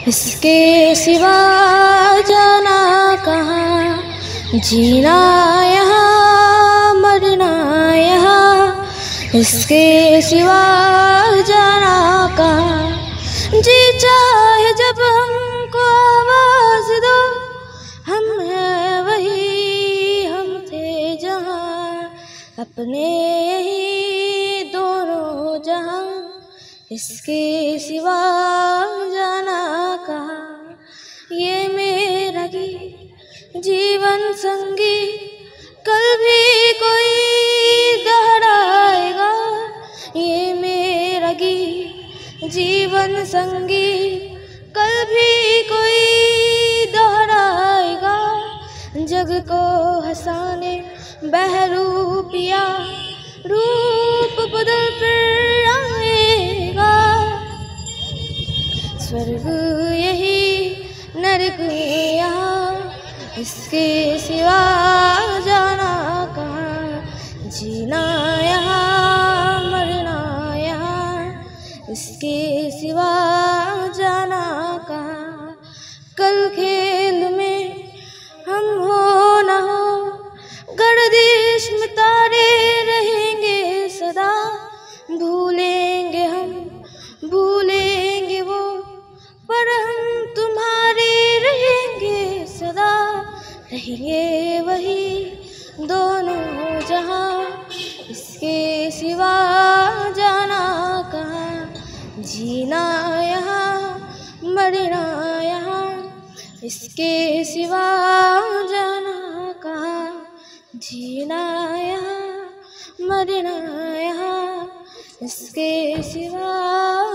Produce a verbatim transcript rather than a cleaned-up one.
इसके सिवा जाना कहाँ, जीना यहाँ मरना यहाँ। इसके सिवा जाना कहाँ, जी चाहे जब हमको आवाज़ दो, हम हैं वही हम थे जहाँ, अपने यही दोनों जहाँ। इसके सिवा जाना कहाँ, ये मेरा गीत जीवन संगी कल भी कोई दोहराएगा। ये मेरा गीत जीवन संगी कल भी कोई दोहराएगा। जग को हंसाने बहरूपिया रूप बदल कर आएगा। स्वर्ग यही नरक यहाँ, इसके सिवा जाना कहाँ, जीना यहाँ मरना यहाँ। इसके सिवा जाना कहाँ, कल खेल में हम हो न हो, गर्दिश में तारे रहेंगे सदा। भूलेंगे हम भूलेंगे वो, पर हम तुम्हारे रहेंगे सदा। रहेंगे वही दोनों जहाँ, इसके सिवा जाना कहाँ, जीना यहाँ मरना यहाँ। इसके सिवा जाना कहाँ, जीना यहाँ मरना यहाँ। इसके सिवा